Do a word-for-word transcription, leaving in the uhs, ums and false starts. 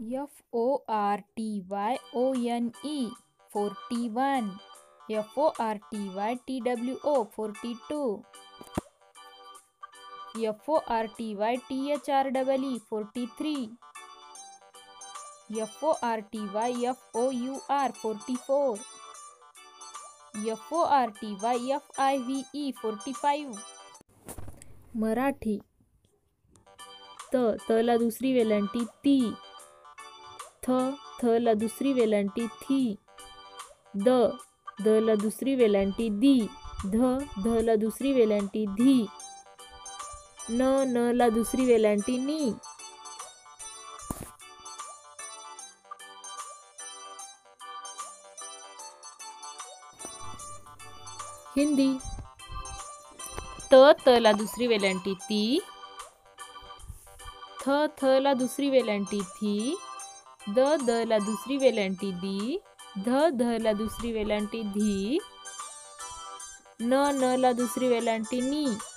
F O R T Y O N E forty-one. F O R T Y T W O forty-two. F O R T Y T H R E E forty-three. F O R T Y F O U R forty-four. F O R T Y F I V E forty-five. Marathi. त तला दुसरी वेलांटी ती. थ थला दुसरी वेलांटी थी. द दला दुसरी वेलांटी दी. ध धला दुसरी वेलांटी धी. न नला दुसरी वेलांटी नी. हिंदी. त तला दुसरी वेलांटी ती. थ थला दुसरी वेलांटी थी. द दला दुसरी वेलांटी दी. ध धला दुसरी वेलांटी धी. न नला दुसरी वेलांटी नी.